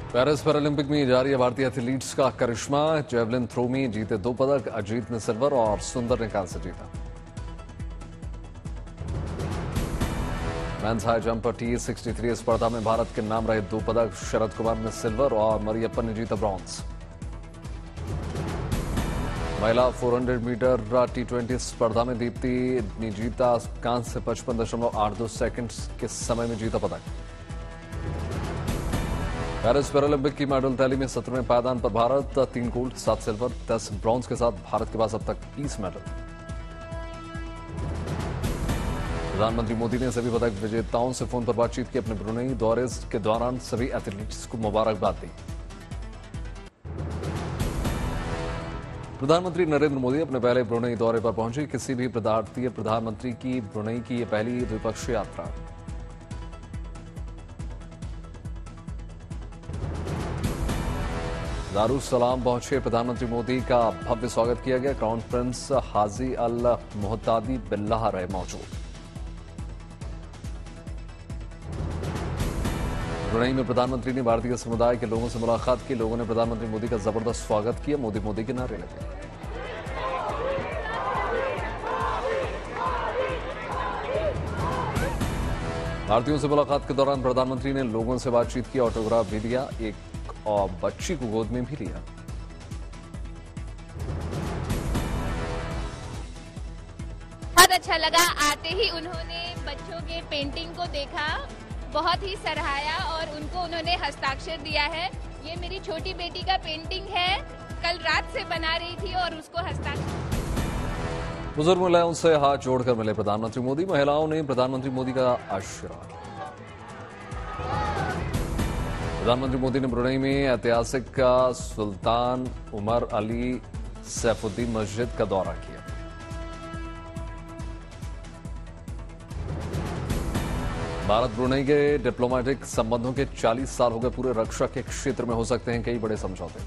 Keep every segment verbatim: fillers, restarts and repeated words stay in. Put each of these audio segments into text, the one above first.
Paris Paralympic में जारी है भारतीय एथलीट्स का करिश्मा। जेवलिन थ्रो में जीते दो पदक, अजीत ने सिल्वर और सुंदर ने कांस्य जीता। Men's high jump T sixty three स्पर्धा में भारत के नाम रहे दो पदक, शरद कुमार ने सिल्वर और मरियप्पन ने जीता ब्रॉन्ज। महिला चार सौ मीटर टी ट्वेंटी स्पर्धा में दीप्ति ने जीता कांस्य, पचपन दशमलव आठ दो सेकंड के समय में जीता पदक। पेरिस पैरालंपिक की मेडल टैली में सत्रहवें पायदान पर भारत, तीन गोल्ड, सात सिल्वर, दस ब्रॉन्ज के साथ भारत के पास अब तक बीस मेडल। प्रधानमंत्री मोदी ने सभी पदक विजेताओं से फोन पर बातचीत की। अपने ब्रुनेई दौरे के दौरान सभी एथलीट्स को मुबारकबाद दी। प्रधानमंत्री नरेंद्र मोदी अपने पहले ब्रुनेई दौरे पर पहुंचे। किसी भी भारतीय प्रधानमंत्री की ब्रुनेई की यह पहली द्विपक्षीय यात्रा। दारुसलाम पहुंचे प्रधानमंत्री मोदी का भव्य स्वागत किया गया। क्राउन प्रिंस हाजी अल मुहतादी बिल्लाह रहे मौजूद। ब्रुनेई में प्रधानमंत्री ने भारतीय समुदाय के लोगों से मुलाकात की। लोगों ने प्रधानमंत्री मोदी का जबरदस्त स्वागत किया। मोदी मोदी के नारे लगे। भारतीयों से मुलाकात के दौरान प्रधानमंत्री ने लोगों से बातचीत की, ऑटोग्राफ भी दिया, एक और बच्ची को गोद में भी लिया। बहुत अच्छा लगा। आते ही उन्होंने बच्चों के पेंटिंग को देखा, बहुत ही सराहाया और उनको उन्होंने हस्ताक्षर दिया है। ये मेरी छोटी बेटी का पेंटिंग है, कल रात से बना रही थी और उसको हस्ताक्षर। बुजुर्ग महिलाओं से हाथ जोड़कर मिले प्रधानमंत्री मोदी। महिलाओं ने प्रधानमंत्री मोदी का आशीर्वाद। प्रधानमंत्री मोदी ने ब्रुनेई में ऐतिहासिक सुल्तान उमर अली सैफुद्दीन मस्जिद का दौरा किया। भारत ब्रुनेई के डिप्लोमेटिक संबंधों के चालीस साल हो गए पूरे। रक्षा के क्षेत्र में हो सकते हैं कई बड़े समझौते।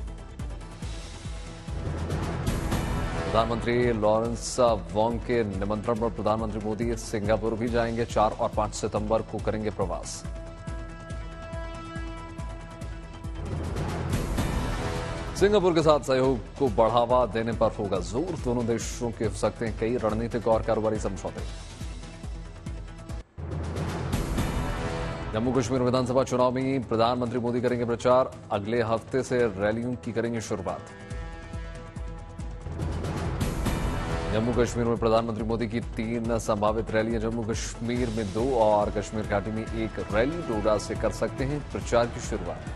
प्रधानमंत्री लॉरेंस वोंग के निमंत्रण पर प्रधानमंत्री मोदी सिंगापुर भी जाएंगे। चार और पांच सितंबर को करेंगे प्रवास। सिंगापुर के साथ सहयोग को बढ़ावा देने पर होगा जोर। दोनों देशों के हो सकते हैं कई रणनीतिक और कारोबारी समझौते। जम्मू कश्मीर विधानसभा चुनाव में प्रधानमंत्री मोदी करेंगे प्रचार। अगले हफ्ते से रैलियों की करेंगे शुरुआत। जम्मू कश्मीर में प्रधानमंत्री मोदी की तीन संभावित रैलियां। जम्मू कश्मीर में दो और कश्मीर घाटी में एक रैली। डोडा से कर सकते हैं प्रचार की शुरुआत।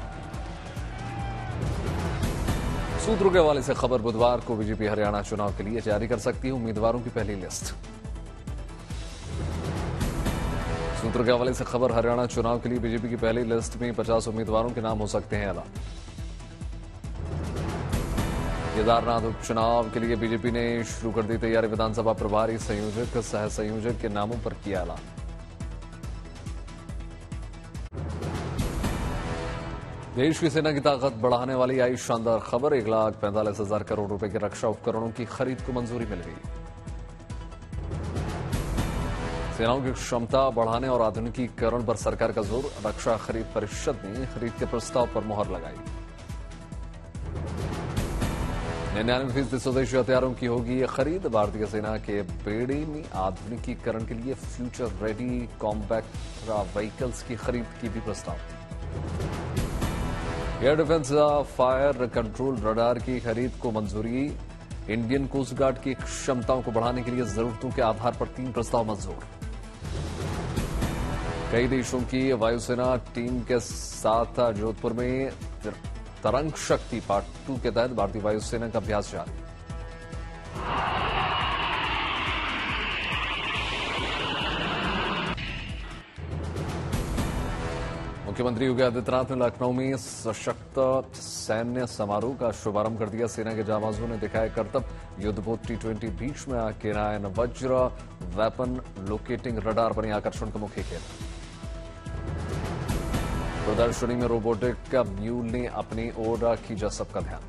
सूत्रों के हवाले से खबर, बुधवार को बीजेपी हरियाणा चुनाव के लिए जारी कर सकती है उम्मीदवारों की पहली लिस्ट। सूत्रों के हवाले से खबर, हरियाणा चुनाव के लिए बीजेपी की पहली लिस्ट में पचास उम्मीदवारों के नाम हो सकते हैं ऐलान। केदारनाथ उपचुनाव के लिए बीजेपी ने शुरू कर दी तैयारी। विधानसभा प्रभारी, संयोजक, सह संयोजक के नामों पर किया ऐलान। देश की सेना की ताकत बढ़ाने वाली आई शानदार खबर। एक लाख पैंतालीस हजार करोड़ रुपए के रक्षा उपकरणों की खरीद को मंजूरी मिल गई। सेनाओं की क्षमता बढ़ाने और आधुनिकीकरण पर सरकार का जोर। रक्षा खरीद परिषद ने खरीद के प्रस्ताव पर मुहर लगाई। निन्यानवे फीसदी स्वदेशी हथियारों की होगी ये खरीद। भारतीय सेना के बेड़े में आधुनिकीकरण के लिए फ्यूचर रेडी कॉम्बैक्ट व्हीकल्स की खरीद की भी प्रस्ताव। Air defence fire control radar की खरीद को मंजूरी। इंडियन कोस्ट गार्ड की क्षमताओं को बढ़ाने के लिए जरूरतों के आधार पर तीन प्रस्ताव मंजूर। कई देशों की वायुसेना टीम के साथ जोधपुर में तरंग शक्ति पार्ट टू के तहत भारतीय वायुसेना का अभ्यास जारी। मुख्यमंत्री योगी आदित्यनाथ ने लखनऊ में सशक्त सैन्य समारोह का शुभारंभ कर दिया। सेना के जाबाजों ने दिखाया करतब। युद्धपोत टी ट्वेंटी बीच में के नायन वज्र वेपन लोकेटिंग रडार बनी आकर्षण का मुख्य केंद्र। प्रदर्शनी में रोबोटिक म्यूल ने अपनी ओर खींचा सबका ध्यान।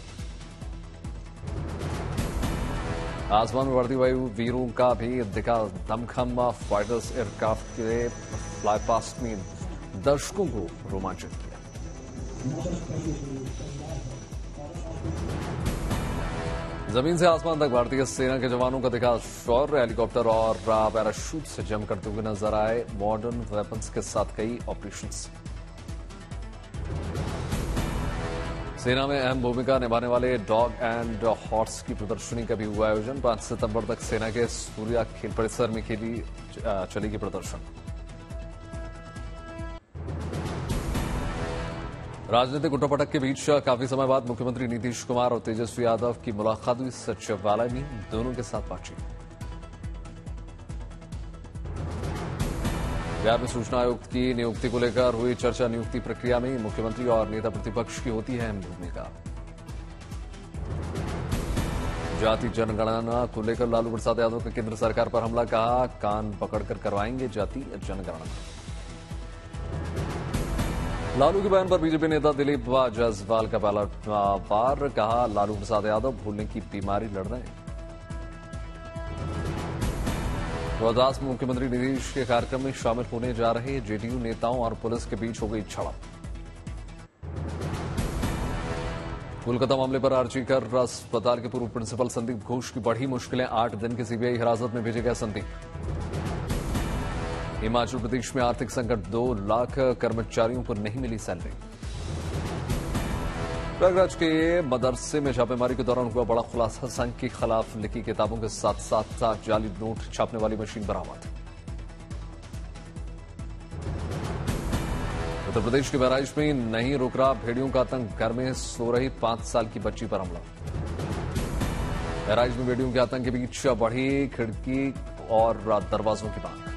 आसमान में बढ़ती वायु वीरों का भी दिखा दमखम। फाइटर्स एयरक्राफ्ट के फ्लाईपास्ट में दर्शकों को रोमांचित किया। जमीन से आसमान तक भारतीय सेना के जवानों का दिखा शौर्य। हेलीकॉप्टर और पैराशूट से जंग करते हुए नजर आए। मॉडर्न वेपन्स के साथ कई ऑपरेशंस। सेना में अहम भूमिका निभाने वाले डॉग एंड हॉर्स की प्रदर्शनी का भी हुआ आयोजन। पांच सितंबर तक सेना के सूर्या खेल परिसर में खेली चलेगी प्रदर्शन। राजनीतिक उठापटक के बीच काफी समय बाद मुख्यमंत्री नीतीश कुमार और तेजस्वी यादव की मुलाकात हुई। सचिवालय में दोनों के साथ बातचीत। बिहार में सूचना आयुक्त की नियुक्ति को लेकर हुई चर्चा। नियुक्ति प्रक्रिया में मुख्यमंत्री और नेता प्रतिपक्ष की होती है अहम भूमिका। जाति जनगणना को लेकर लालू प्रसाद यादव का केंद्र सरकार पर हमला। कहा कान पकड़कर करवाएंगे जाति जनगणना। लालू के बयान पर बीजेपी नेता दिलीप जायसवाल का पहला वार। कहा लालू प्रसाद यादव भूलने की बीमारी लड़ रहे हैं। रोहतास में मुख्यमंत्री नीतीश के कार्यक्रम में शामिल होने जा रहे जेडीयू नेताओं और पुलिस के बीच हो गई झड़प। कोलकाता मामले पर आर्जीकर अस्पताल के पूर्व प्रिंसिपल संदीप घोष की बढ़ी मुश्किलें। आठ दिन की सीबीआई हिरासत में भेजे गए संदीप। हिमाचल प्रदेश में आर्थिक संकट। दो लाख कर्मचारियों को नहीं मिली सैलरी। प्रयागराज के मदरसे में छापेमारी के दौरान हुआ बड़ा खुलासा। संघ के खिलाफ लिखी किताबों के साथ साथ जाली नोट छापने वाली मशीन बरामद। उत्तर प्रदेश के बहराइच में नहीं रुक रहा भेड़ियों का आतंक। घर में सो रही पांच साल की बच्ची पर हमला। बहराइच में भेड़ियों के आतंक के बीच बढ़ी खिड़की और दरवाजों की मांग।